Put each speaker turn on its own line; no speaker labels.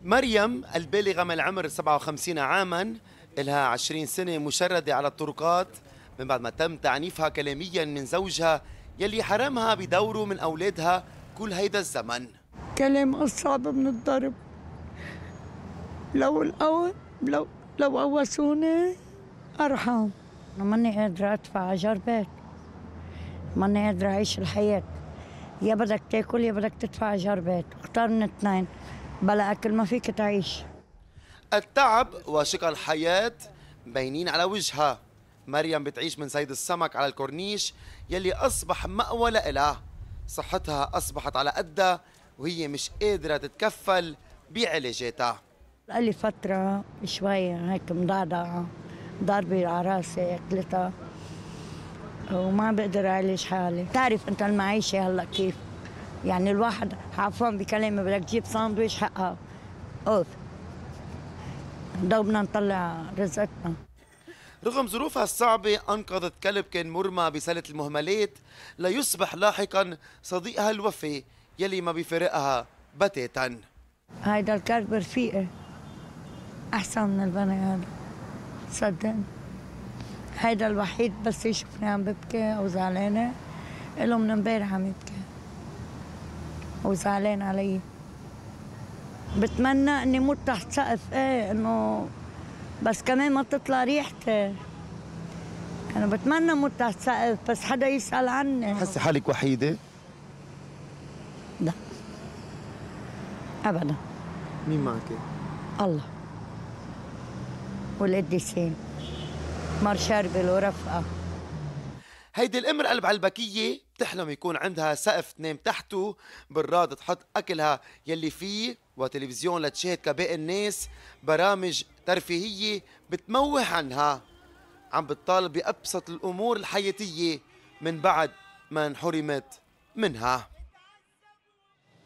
مريم البالغة من العمر 57 عاما إلها 20 سنة مشردة على الطرقات من بعد ما تم تعنيفها كلاميا من زوجها يلي حرمها بدوره من أولادها كل هيدا الزمن.
كلام أصعب من الضرب. لو الأول لو قوسوني أرحم. ماني قادرة أدفع أجار بيت، ماني قادرة أعيش الحياة. يا بدك تاكل يا بدك تدفع أجار بيت، اختار من الاثنين، بلا أكل ما فيك تعيش.
التعب وشقى الحياة مبينين على وجهها. مريم بتعيش من صيد السمك على الكورنيش يلي أصبح مأوى لإلها. صحتها أصبحت على قدها وهي مش قادرة تتكفل بعلاجاتها.
لي فترة شوية هيك مضعضعة، ضربة على راسي أكلتها وما بقدر أعالج حالي. تعرف أنت المعيشة هلا كيف؟ يعني الواحد عفوا بكلمة بدك تجيب ساندويش حقها أوف، بدنا نطلع رزقتنا.
رغم ظروفها الصعبة أنقذت كلب كان مرمى بسلة المهملات ليصبح لاحقا صديقها الوفي يلي ما بيفارقها بتاتا.
هيدا الكلب رفيقي أحسن من البني آدم صدقني. هيدا الوحيد بس يشوفني عم ببكي أو زعلانة إله من امبارح عم يبكي وزعلان علي. بتمنى إني موت تحت سقف إنه بس كمان ما تطلع ريحتي. أنا بتمنى موت تحت سقف بس حدا يسأل عني.
حسي حالك وحيدة؟
لا أبدا.
مين معك؟
الله والقديسين مار شربل ورفقة.
هيدي الامرأة البعلبكية بتحلم يكون عندها سقف تنام تحته، براد تحط أكلها يلي فيه، وتلفزيون لتشاهد كباقي الناس برامج ترفيهية بتموه عنها. عم بتطالب بأبسط الأمور الحياتية من بعد ما انحرمت منها.